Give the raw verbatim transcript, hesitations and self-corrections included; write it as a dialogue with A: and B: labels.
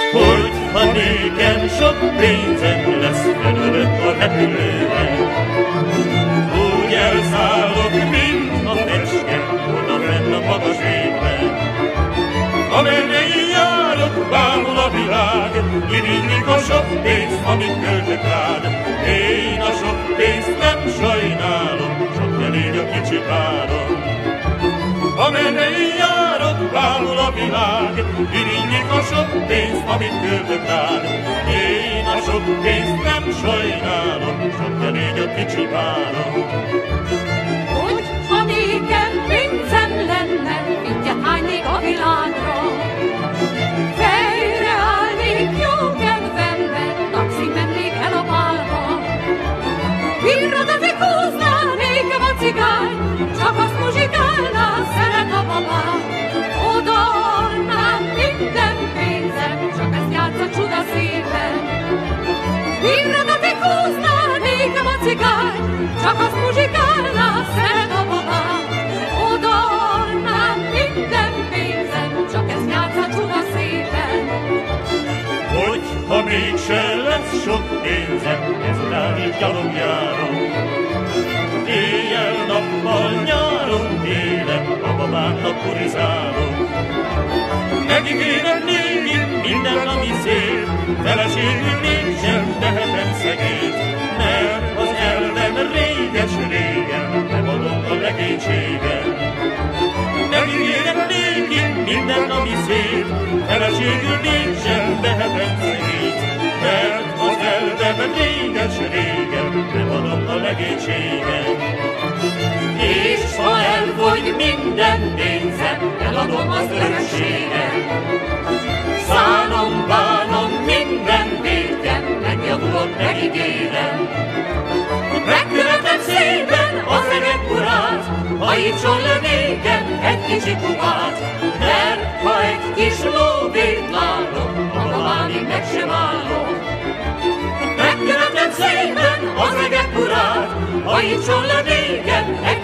A: Hogyha nékem sok pénzem lesz, felülök a repülőre, úgy elszállok, mint a fecske, oda fenn a magas égben. Amerre én járok, bámul a világ, irigylik a sok pénzt, amit költök rád. Én a sok pénzt nem sajnálom, sok elég a kicsi párom. Amerre én járok, bámul a világ, irigylik a sok pénzt, amit költök rád. Én a sok pénzt nem sajnálom, sok elég a kicsi párom.
B: Hogyha nékem pénzem lenne, mindjárt hánynék a világra. Fejre állnék jó kedvemben, taxi mennék el a bálba. Virradatikóznánék a cigány, csak azt muzsikálná, szeret a babám. Odaadnám minden pénzem, csak ezt játsza csuda szépen. Virradatikóznánék a cigány, csak azt muzsikálná, szeret a babám. Odaadnám minden pénzem, csak ezt játsza csuda szépen.
A: Hogyha mégse lesz sok pénzem, ezután is gyalog járok. Éjjel-nappal, nyáron-télen a babámnak purizálok. Megígérem néki minden, ami szép, feleségül nincsen, tehetem szegényt, mert az elvem réges-régen megadom a legénységen. Megígérem néki minden, ami szép, feleségül nincsen, tehetem szegényt, mert az elvem réges-régen megadom a legénységen. És ha elfogy minden pénzem, eladom az örökséget. Szánom, bánom, minden védjem, megjavulok, megígérem. Megkövetem szépen az öreg urát, hajítson le nékem egy kicsi kubát, mert ha egy kis lóvét látok, a babámig meg sem állok. Megkövetem szépen az öreg urát, hajítson le nékem egy